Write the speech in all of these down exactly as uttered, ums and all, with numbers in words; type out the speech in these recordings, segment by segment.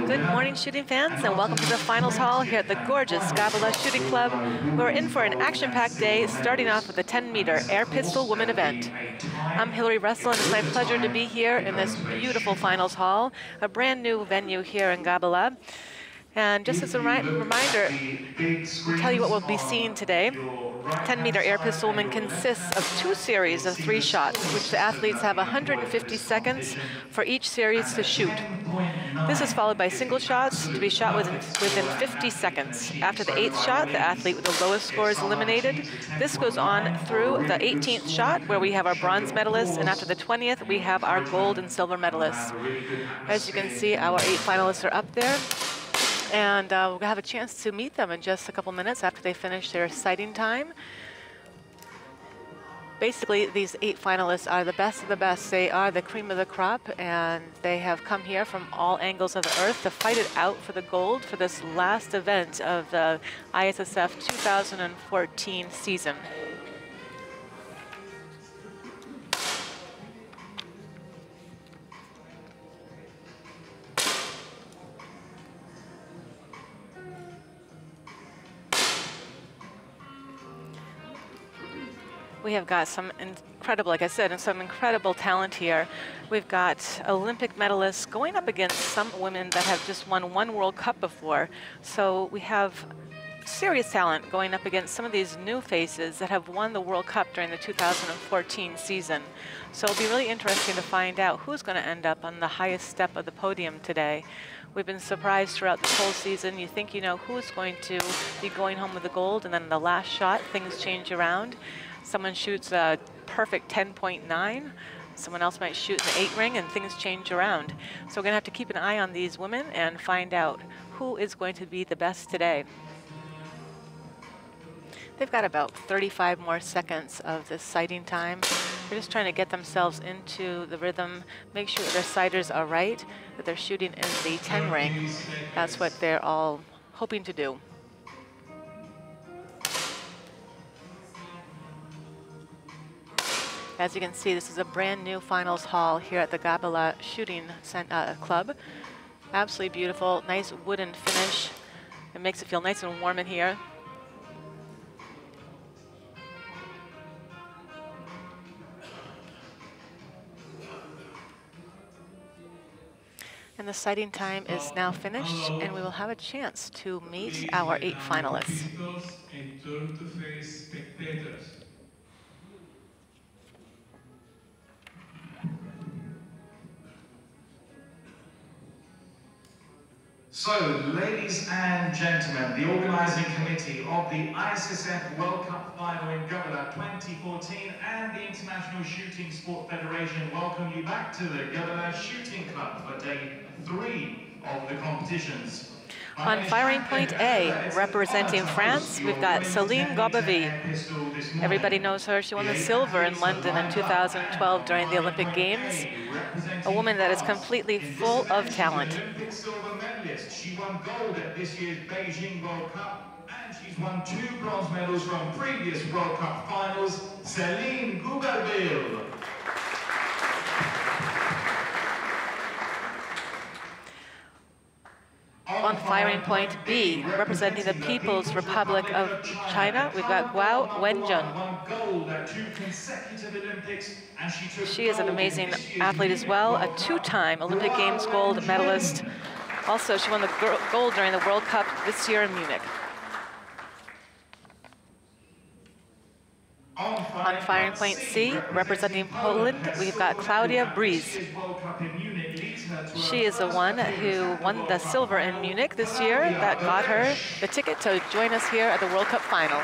Good morning, shooting fans, and welcome to the finals hall here at the gorgeous Gabala Shooting Club. We're in for an action-packed day, starting off with the ten meter air pistol women event. I'm Hillary Russell, and it's my pleasure to be here in this beautiful finals hall, a brand new venue here in Gabala. And just as a reminder, I'll tell you what we'll be seeing today. ten meter air pistol women consists of two series of three shots, which the athletes have one hundred fifty seconds for each series to shoot. This is followed by single shots to be shot within, within fifty seconds. After the eighth shot, the athlete with the lowest score is eliminated. This goes on through the eighteenth shot, where we have our bronze medalists, and after the twentieth, we have our gold and silver medalists. As you can see, our eight finalists are up there. And uh, we'll have a chance to meet them in just a couple minutes after they finish their sighting time. Basically, these eight finalists are the best of the best. They are the cream of the crop, and they have come here from all angles of the earth to fight it out for the gold for this last event of the I S S F two thousand fourteen season. We have got some incredible, like I said, and some incredible talent here. We've got Olympic medalists going up against some women that have just won one World Cup before. So we have serious talent going up against some of these new faces that have won the World Cup during the two thousand fourteen season. So it'll be really interesting to find out who's going to end up on the highest step of the podium today. We've been surprised throughout this whole season. You think you know who's going to be going home with the gold, and then in the last shot, things change around. Someone shoots a perfect ten point nine. Someone else might shoot in the eight ring, and things change around. So we're going to have to keep an eye on these women and find out who is going to be the best today. They've got about thirty-five more seconds of this sighting time. They're just trying to get themselves into the rhythm, make sure that their sighters are right, that they're shooting in the ten ring. That's what they're all hoping to do. As you can see, this is a brand new finals hall here at the Gabala Shooting uh, Club. Absolutely beautiful, nice wooden finish. It makes it feel nice and warm in here. And the sighting time is now finished, and we will have a chance to meet our eight finalists. So, ladies and gentlemen, the organising committee of the I S S F World Cup final in Gabala twenty fourteen and the International Shooting Sport Federation welcome you back to the Gabala Shooting Club for day three of the competitions. On firing point A, representing France, we've got Céline Gobavy. Everybody knows her. She won the silver in London in two thousand twelve during the Olympic Games. A woman that is completely full of talent. She won gold at this year's Beijing World Cup, and she's won two bronze medals from previous World Cup finals. Céline Gobavy. On firing point B, representing the People's Republic of China, we've got Guo Wenjun. She is an amazing athlete as well, a two-time Olympic Games gold medalist. Also, she won the gold during the World Cup this year in Munich. On firing point C, representing Poland, we've got Claudia Breeze. She is the one who won the silver in Munich this year. That got her the ticket to join us here at the World Cup final.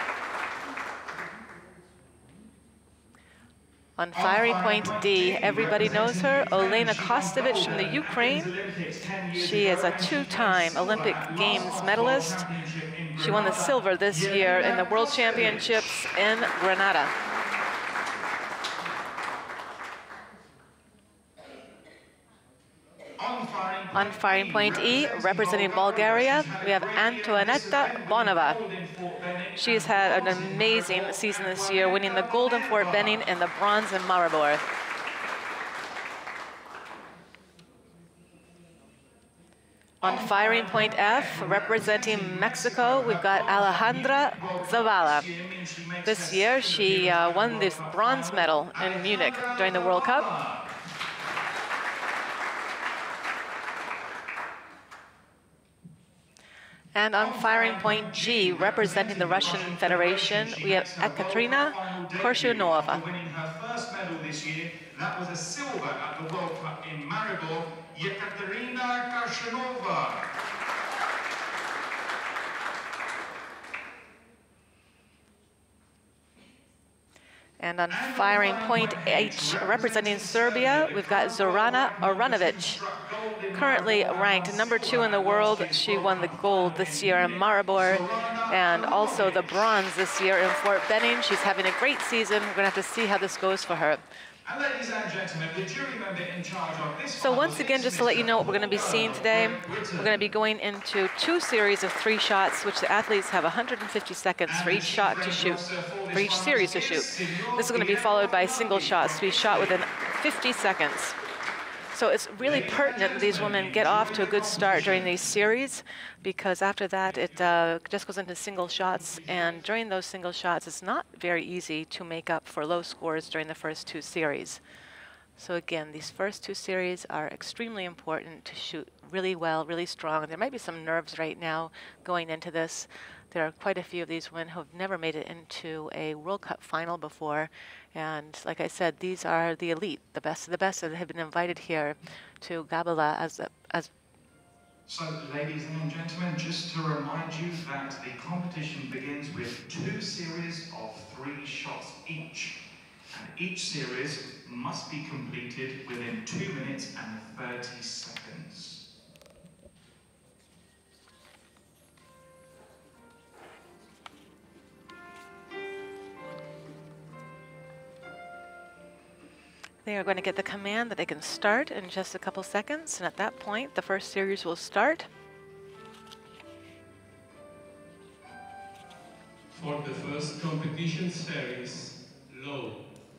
On firing point D, everybody knows her, Olena Kostovich from the Ukraine. She is a two-time Olympic Games medalist. She won the silver this year in the World Championships in Grenada. On firing point E, representing Bulgaria, we have Antoaneta Bonova. She's had an amazing season this year, winning the gold in Fort Benning and the bronze in Maribor. On firing point F, representing Mexico, we've got Alejandra Zavala. This year, she uh, won this bronze medal in Munich during the World Cup. And on firing point G, representing the Russian Federation, we have Ekaterina Korshunova. Winning her first medal this year, that was a silver at the World Cup in Maribor, Ekaterina Korshunova. And on firing point H, representing Serbia, we've got Zorana Aranovic. Currently ranked number two in the world. She won the gold this year in Maribor and also the bronze this year in Fort Benning. She's having a great season. We're going to have to see how this goes for her. And ladies and gentlemen, the jury member in charge of this. So once again, just to let you know what we're going to be seeing today, we're going to be going into two series of three shots, which the athletes have one hundred fifty seconds for each shot to shoot, for each series to shoot. This is going to be followed by single shots to be shot within fifty seconds. So it's really pertinent that these women get off to a good start during these series, because after that it uh, just goes into single shots, and during those single shots it's not very easy to make up for low scores during the first two series. So again, these first two series are extremely important to shoot really well, really strong. There might be some nerves right now going into this. There are quite a few of these women who have never made it into a World Cup final before. And like I said, these are the elite, the best of the best that have been invited here to Gabala as a, as So, ladies and gentlemen, just to remind you that the competition begins with two series of three shots each. And each series must be completed within two minutes and thirty seconds. They are going to get the command that they can start in just a couple seconds, and at that point, the first series will start. For the first competition series, low.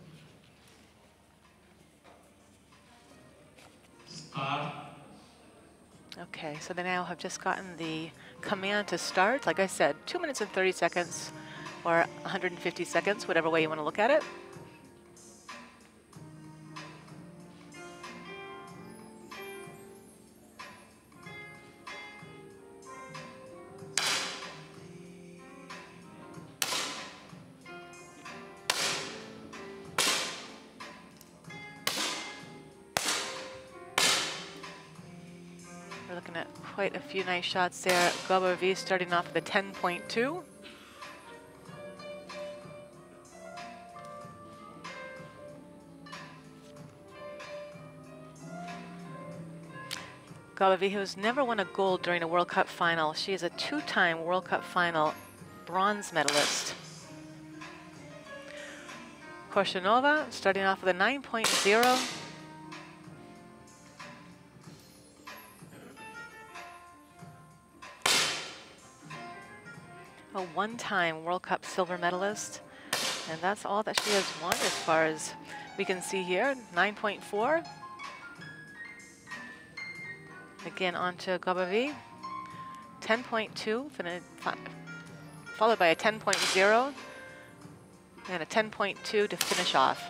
Start. Okay, so they now have just gotten the command to start. Like I said, two minutes and thirty seconds, or one hundred fifty seconds, whatever way you want to look at it. We're looking at quite a few nice shots there. Gabala starting off with a ten point two. Gabala has never won a gold during a World Cup final. She is a two-time World Cup final bronze medalist. Korshunova starting off with a nine point oh. A one-time World Cup silver medalist, and that's all that she has won as far as we can see here, nine point four. Again, on to Gabala, ten point two, followed by a ten point oh, and a ten point two to finish off.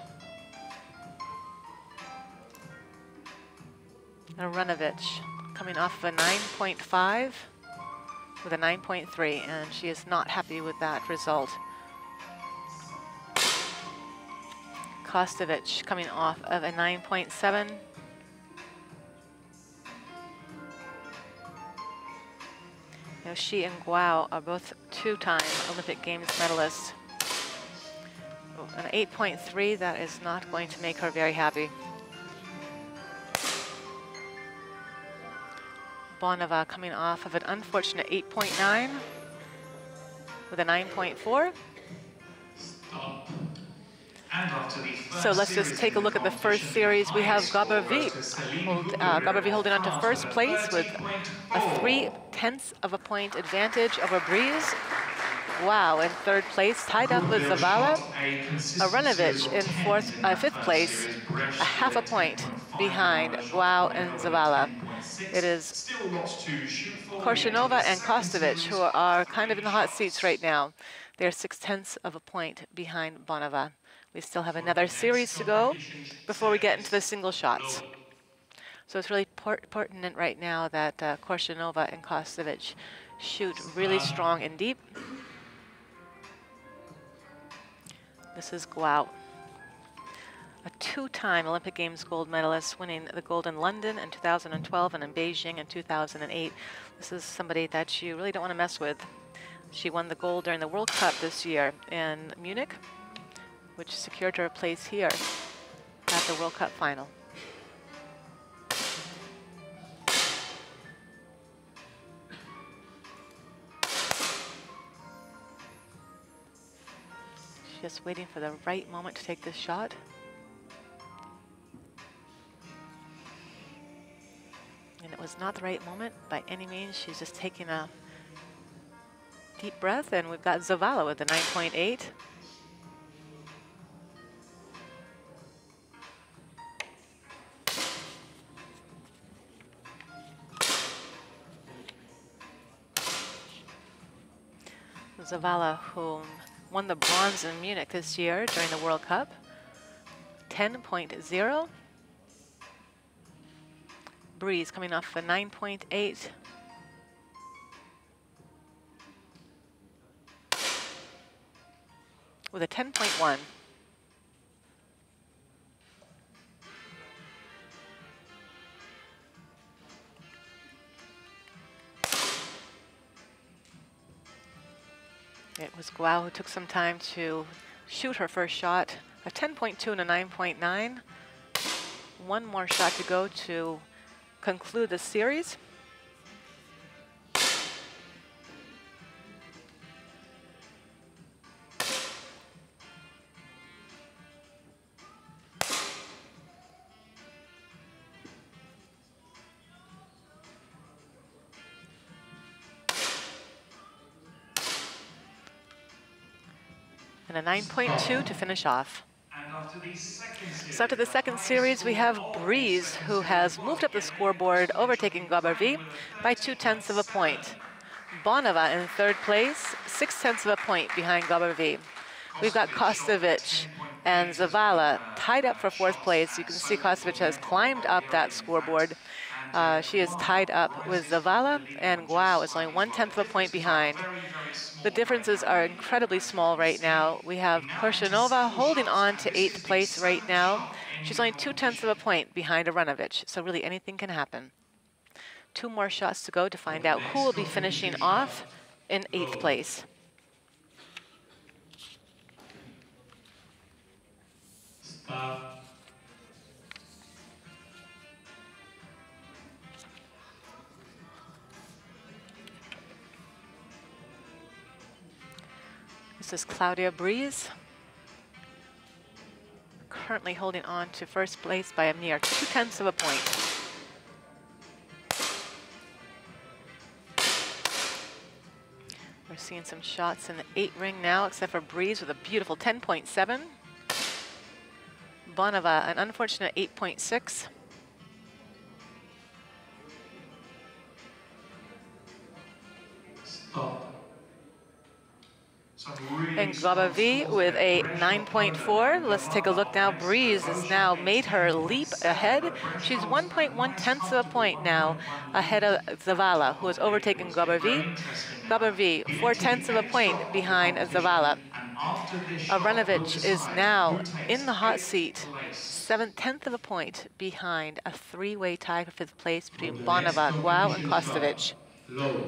And Aranovic coming off of a nine point five. With a nine point three, and she is not happy with that result. Kostovic coming off of a nine point seven. You know, she and Guo are both two-time Olympic Games medalists. Oh, an eight point three, that is not going to make her very happy. Bonova coming off of an unfortunate eight point nine with a nine point four. So let's just take a look at the first series. We have Gabala, hold, uh, Gabala holding on to first place with a three-tenths of a point advantage over Breeze. Wow, in third place, tied up with Zavala. Aranovic in fourth, uh, fifth place, a half a point behind Guo and Zavala. It is Still lots to shoot for. Korchnova and Kostovic, Series. who are kind of in the hot seats right now. They're six-tenths of a point behind Bonova. We still have another series to go before we get into the single shots. So it's really pertinent right now that uh, Korchnova and Kostovic shoot really strong and deep. This is Guo, a two-time Olympic Games gold medalist, winning the gold in London in two thousand twelve and in Beijing in two thousand eight. This is somebody that you really don't want to mess with. She won the gold during the World Cup this year in Munich, which secured her a place here at the World Cup final. She's just waiting for the right moment to take this shot. And it was not the right moment by any means. She's just taking a deep breath, and we've got Zavala with the nine point eight. Zavala, who won the bronze in Munich this year during the World Cup, ten point zero. Breeze coming off a nine point eight. With a ten point one. It was Guo who took some time to shoot her first shot, a ten point two and a nine point nine. One more shot to go to conclude the series. And a nine point two to finish off. So after the second series, we have Breeze, who has moved up the scoreboard, overtaking Gabala by two-tenths of a point. Bonova in third place, six-tenths of a point behind Gabala. We've got Kostovic and Zavala tied up for fourth place. You can see Kostovic has climbed up that scoreboard. Uh, she is tied up with Zavala, and Guo is only one-tenth of a point behind. The differences are incredibly small right now. We have Korchnova holding on to eighth place right now. She's only two-tenths of a point behind Aronovich, so really anything can happen. Two more shots to go to find out who will be finishing off in eighth place. Stop. This is Claudia Breeze, currently holding on to first place by a mere two-tenths of a point. We're seeing some shots in the eight ring now, except for Breeze with a beautiful ten point seven. Bonova, an unfortunate eight point six. Stop. And Gabala with a nine point four. Let's take a look now. Breeze has now made her leap ahead. She's one point one tenths of a point now ahead of Zavala, who has overtaken Gabala. Gabala, four tenths of a point behind Zavala. Aronovich is now in the hot seat, seven tenths of a point behind a three-way tie for fifth place between Bonova, Guo, and Kostovic. Low.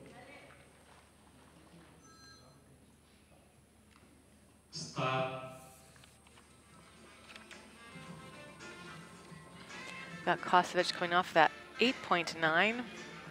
Stop. Got Kostovic coming off that eight point nine.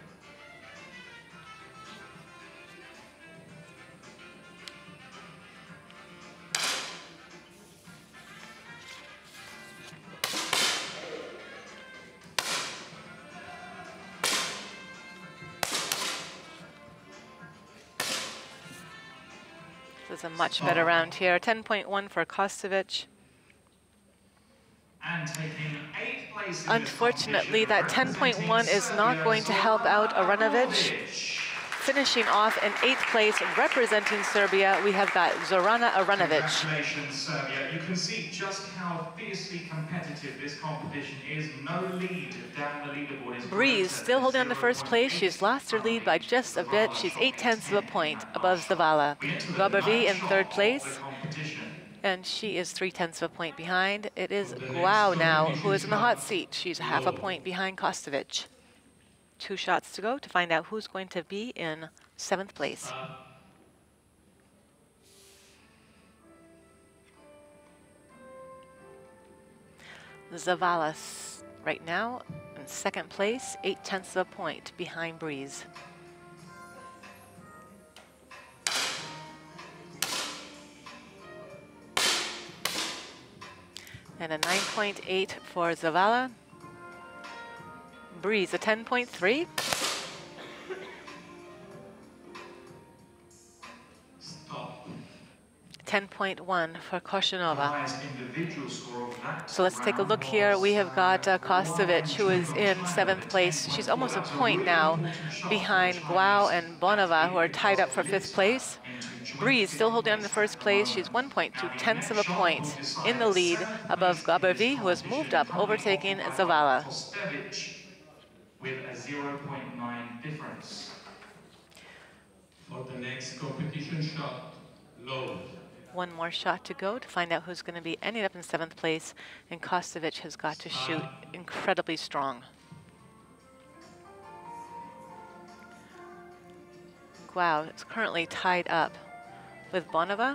This is a much better round here. ten point one for Kostovic. And taking eight Unfortunately, that ten point one is not going to help out Aranovic. Finishing off in eighth place, representing Serbia, we have got Zorana Aranovic. Congratulations, Serbia. You can see just how fiercely competitive this competition is. No lead down the leaderboard is Breeze still holding on to first place. She's lost her lead by just a bit. She's eight tenths of a point above Zavala. Gobervi in third place, and she is three tenths of a point behind. It is Guao now who is in the hot seat. She's half a point behind Kostovic. Two shots to go to find out who's going to be in seventh place. Zavala right now in second place, eight tenths of a point behind Breeze. And a nine point eight for Zavala. Breeze a ten point three. ten point one for Korshunova. So let's take a look here. We have got uh, Kostovic, who is in seventh place. She's almost a point now behind Guao and Bonova, who are tied up for fifth place. Breeze still holding on to first place. She's one point two tenths of a point in the lead above Gobervi, who has moved up, overtaking Zavala. With a zero point nine difference. For the next competition shot, low. One more shot to go to find out who's going to be ending up in seventh place, and Kostovic has got to shoot incredibly strong. Guao is currently tied up with Bonova.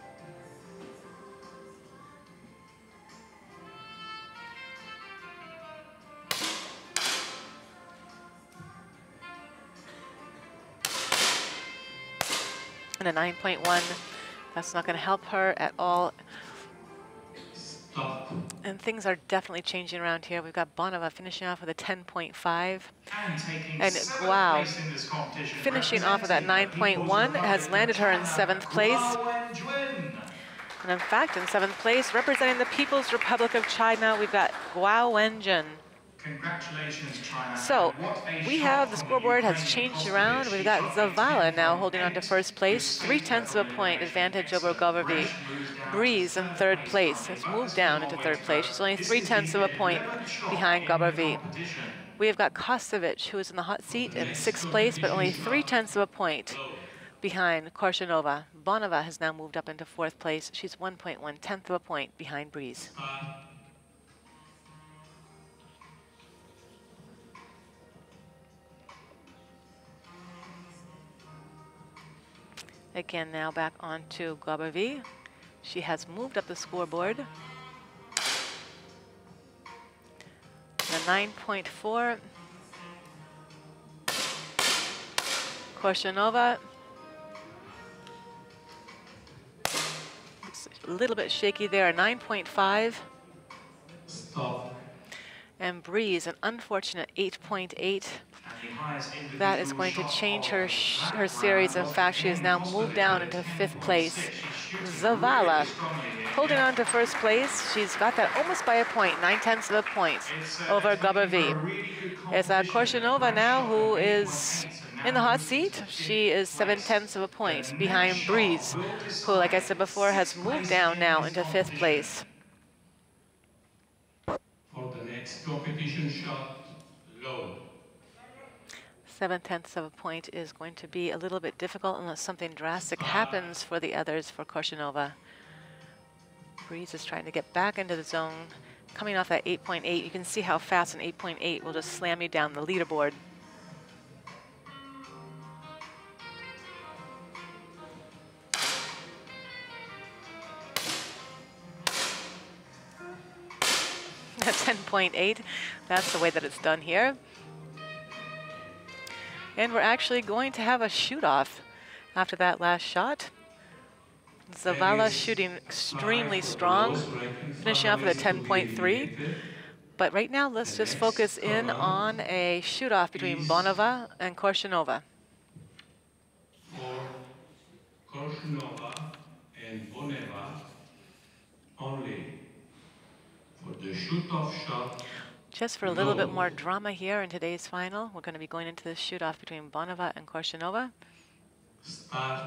And a nine point one, that's not going to help her at all. Stop. And things are definitely changing around here. We've got Bonova finishing off with a ten point five. And, and wow, finishing off with that nine point one has landed her in seventh place. And in fact, in seventh place, representing the People's Republic of China, we've got Guao Wenjun. Congratulations, China. So we have, the scoreboard has changed around. We've got Zavala now holding on to first place, three tenths of a point advantage over Gobervi. Breeze in third place has moved down into third place. She's only three tenths of a point behind Gobervi. We have got Kostovic, who is in the hot seat in sixth place, but only three tenths of a point behind Korshunova. Bonova has now moved up into fourth place. She's one point one tenth of a point behind Breeze. Again, now back on to Gobervi. She has moved up the scoreboard. The nine point four. Korshunova. It's a little bit shaky there, a nine point five. Stop. And Breeze, an unfortunate eight point eight. That is going to change her sh her series. In fact, she has now moved down into fifth place. Zavala holding on to first place. She's got that almost by a point, nine tenths of a point over Gobervi. It's uh, Korshunova now who is in the hot seat. She is seven tenths of a point behind Breeze, who, like I said before, has moved down now into fifth place. For the next competition shot, low. Seven tenths of a point is going to be a little bit difficult unless something drastic happens for the others for Korshunova. Breeze is trying to get back into the zone. Coming off that eight point eight, you can see how fast an eight point eight will just slam you down the leaderboard. ten point eight, that's the way that it's done here. And we're actually going to have a shoot-off after that last shot. Zavala shooting extremely strong, finishing off with a ten point three. But right now, let's just focus in on a shoot-off between Bonova and Korshunova. For Korshunova and Boneva only. For the shoot-off shot, Just for a little bit more drama here in today's final, we're going to be going into the shoot-off between Bonova and Korshunova. Start.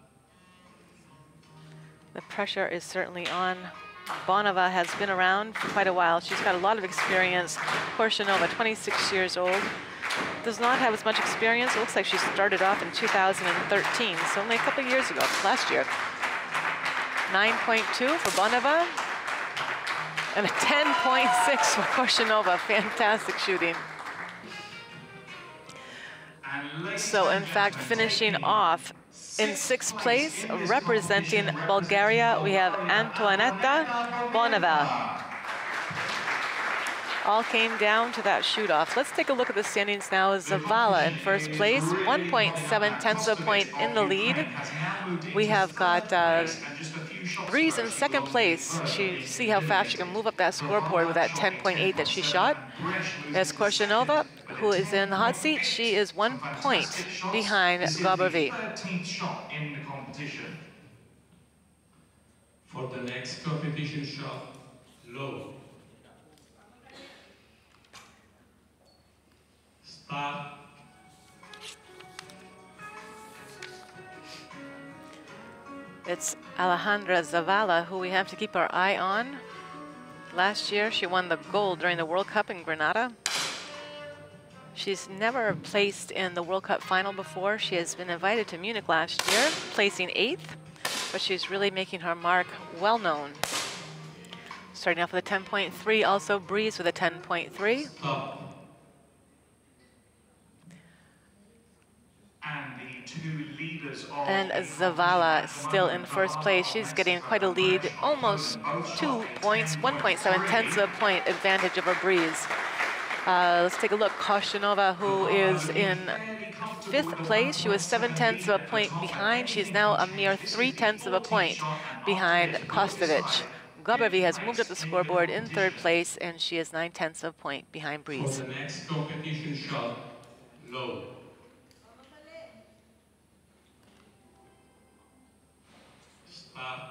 The pressure is certainly on. Bonova has been around for quite a while. She's got a lot of experience. Korshunova, twenty-six years old, does not have as much experience. It looks like she started off in two thousand thirteen, so only a couple of years ago, last year. nine point two for Bonova and a ten point six for Korshunova. Fantastic shooting. So in fact, finishing off in sixth place, representing Bulgaria, we have Antoaneta Bonova. All came down to that shoot-off. Let's take a look at the standings now. Zavala in first place, one point seven tenths of a point in the lead. We have got uh, Breeze in second place. She see how fast she can move up that scoreboard with that ten point eight that she shot. There's Korshunova, who is in the hot seat. She is one point behind Gabala. For the next competition shot, low. Start. It's Alejandra Zavala who we have to keep our eye on. Last year, she won the gold during the World Cup in Grenada. She's never placed in the World Cup final before. She has been invited to Munich last year, placing eighth, but she's really making her mark well known. Starting off with a ten point three, also Breeze with a ten point three. Stop. And the two leaders of And Zavala still in first place. She's getting quite a lead, almost two points, one point seven tenths of a point advantage over Breeze. Uh, let's take a look. Korshunova, who is in fifth place. She was seven tenths of a point behind. She's now a mere three tenths of a point behind Kostovic. Gabala has moved up the scoreboard in third place, and she is nine tenths of a point behind Breeze. For the next competition shot, low. Start.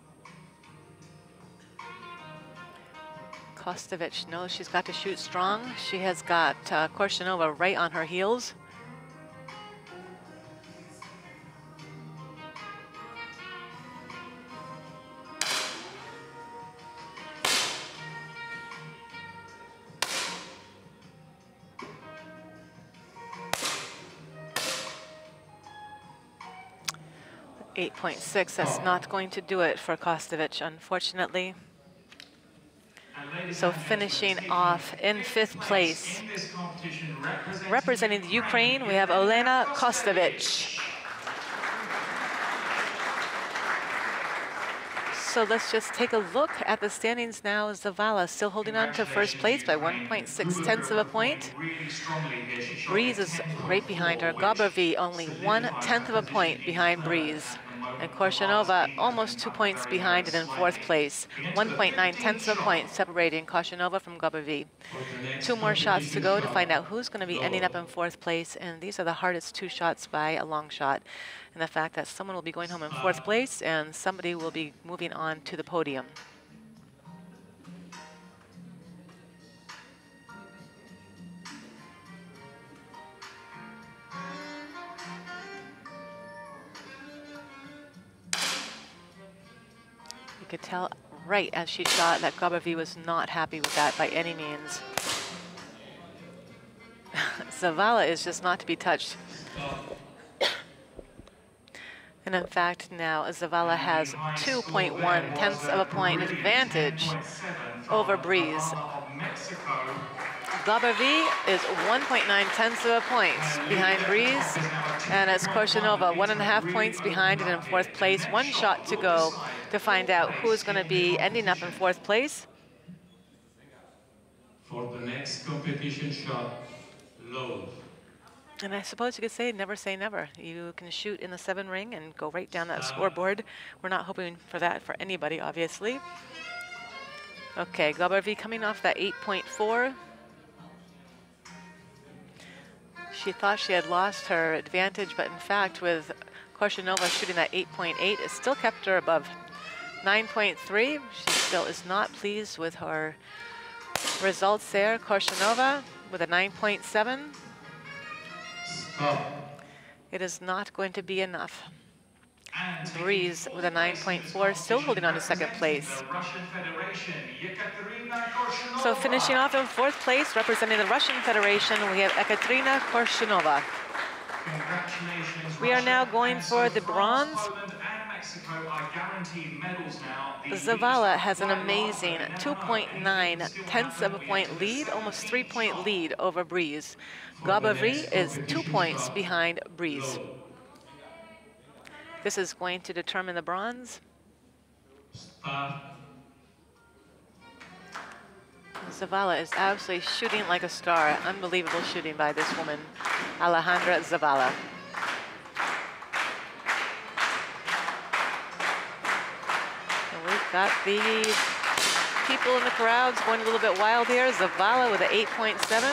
Kostovic knows she's got to shoot strong. She has got uh, Korshunova right on her heels. eight point six, that's not going to do it for Kostovic, unfortunately. So finishing off in fifth place, representing the Ukraine, we have Olena Kostovic. So let's just take a look at the standings now. Zavala still holding on to first place by one point six tenths of a point. Breeze is right behind her. Gabala only one tenth of a point behind Breeze. And Korshunova almost two points behind it in fourth place. one point nine tenths of a point separating Korshunova from Gabala. Two more shots to go to find out who's going to be ending up in fourth place. And these are the hardest two shots by a long shot. And the fact that someone will be going home in fourth place and somebody will be moving on to the podium. You could tell right as she shot that Gabala was not happy with that by any means. Zavala is just not to be touched. And in fact, now Zavala has two point one tenths of a point advantage over Breeze. Gabala is one point nine tenths of a point behind Breeze, and it's Korshunova one and a half points behind it in fourth place. One shot to go to find out who's going to be ending up in fourth place. For the next competition shot, low. And I suppose you could say never say never. You can shoot in the seven ring and go right down that scoreboard. We're not hoping for that for anybody, obviously. Okay, Gabala coming off that eight point four. She thought she had lost her advantage, but in fact, with Korshunova shooting that eight point eight, it still kept her above nine point three. She still is not pleased with her Results there, Korshunova with a nine point seven. Stop. It is not going to be enough. And Breeze with a nine point four, still holding on to second place. So finishing off in fourth place, representing the Russian Federation, we have Ekaterina Korshunova. We are now going for the bronze. Zavala has an amazing two point nine tenths of a point lead, almost three point lead over Breeze. Gabala is two points behind Breeze. This is going to determine the bronze. Start. Zavala is absolutely shooting like a star. Unbelievable shooting by this woman, Alejandra Zavala. And we've got the people in the crowds going a little bit wild here. Zavala with an eight point seven.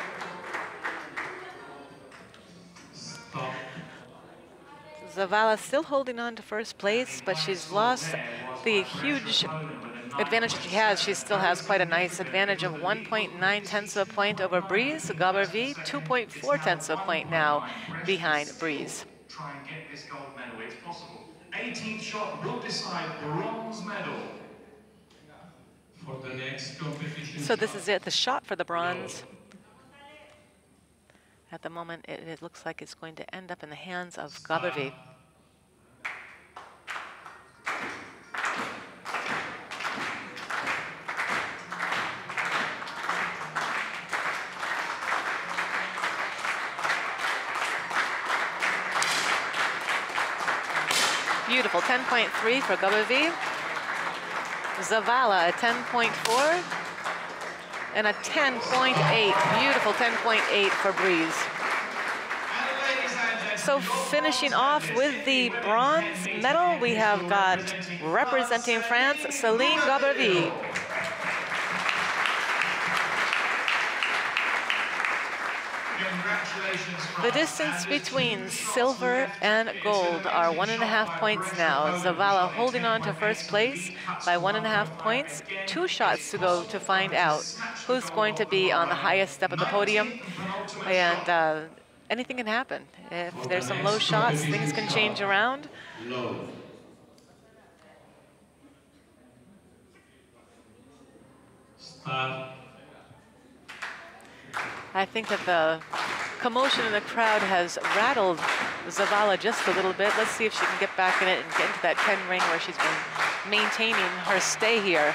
Stop. Zavala still holding on to first place, but she's lost the huge advantage that she has. She still has quite a nice advantage of one point nine tenths of a point over Breeze. Gabala, two point four tenths of a point now behind Breeze. Try and get this gold medal. It's possible. eighteenth shot will decide bronze medal. For the next competition. So this is it, the shot for the bronze. At the moment, it, it looks like it's going to end up in the hands of Gabala. Beautiful, ten point three for Gabala. Zavala, a ten point four. And a ten point eight, beautiful ten point eight for Breeze. So finishing off with the bronze medal, we have got, representing France, Céline Gabala. The distance between silver and gold are one and a half points now. Zavala holding on to first place by one and a half points. Two shots to go to find out who's going to be on the highest step of the podium. And uh, anything can happen. If there's some low shots, things can change around. Low. Start. I think that the commotion in the crowd has rattled Zavala just a little bit. Let's see if she can get back in it and get into that ten ring where she's been maintaining her stay here.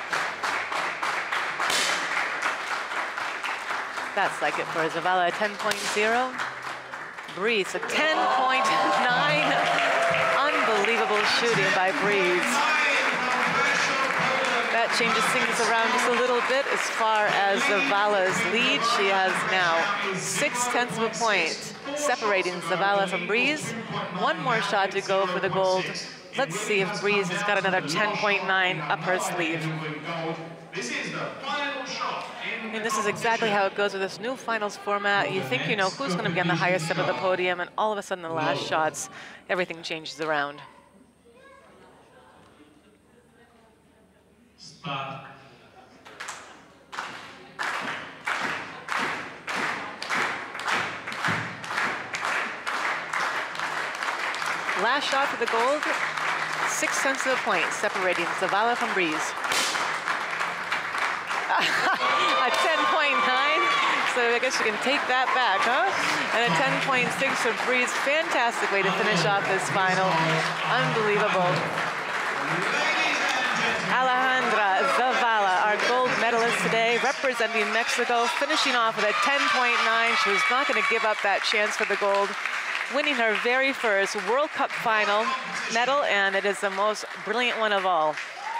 That's like it for Zavala, a ten point zero. Breeze, a ten point nine. Unbelievable shooting by Breeze. That changes things around just a little bit as far as Zavala's lead. She has now six tenths of a point separating Zavala from Breeze. One more shot to go for the gold. Let's see if Breeze has got another ten point nine up her sleeve. And this is exactly how it goes with this new finals format. You think you know who's going to be on the highest step of the podium, and all of a sudden the last shots, everything changes around. Start. Last shot for the gold, six tenths of a point separating Zavala from Breeze. A ten point nine, so I guess you can take that back, huh? And a ten point six for Breeze. Fantastic way to finish off this final. Unbelievable. Alejandra Zavala, our gold medalist today, representing Mexico, finishing off with a ten point nine. She was not going to give up that chance for the gold, winning her very first World Cup final medal, and it is the most brilliant one of all.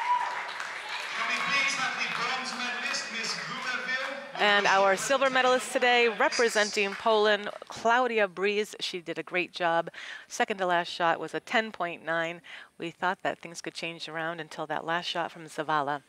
And our silver medalist today, representing Poland, Claudia Breeze. She did a great job. Second to last shot was a ten point nine. We thought that things could change around until that last shot from Zavala.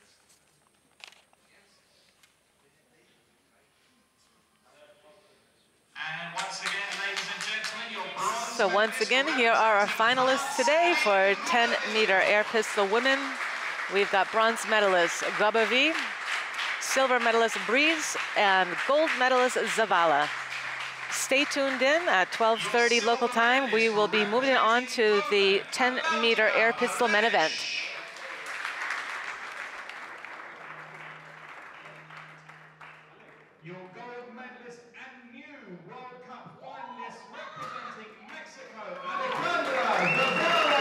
And once again, ladies and gentlemen, your bronze So once again, here are our finalists today for ten meter air pistol women. We've got bronze medalist Gabala, silver medalist Breeze, and gold medalist Zavala. Stay tuned in at twelve thirty local time. We will be moving on to the ten meter air pistol men event. Your gold medalist and new World Cup finalist representing Mexico, Gabala.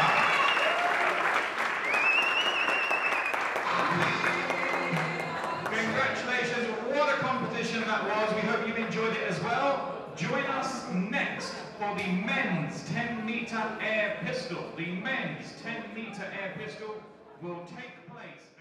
Congratulations, what a competition that was. We hope you've enjoyed it as well. Join us next for the men's ten meter air pistol. The men's ten meter air pistol will take place